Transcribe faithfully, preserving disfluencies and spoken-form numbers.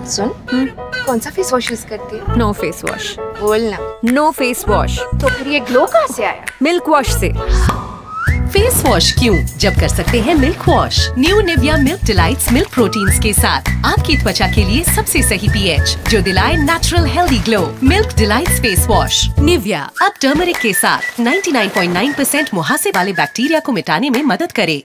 सुन, कौन सा face wash use करती है? No face wash. बोल ना। No face wash. तो फिर ये ग्लो कहाँ से आया? मिल्क वॉश से। फेस वॉश क्यों, जब कर सकते हैं milk wash. New Nivea milk delights milk proteins के साथ आपकी त्वचा के लिए सबसे सही पीएच जो दिलाए natural healthy glow. Milk delights face wash Nivea अब टर्मरिक के साथ निन्यानवे पॉइंट नौ परसेंट मुहासे वाले बैक्टीरिया को मिटाने में मदद करे।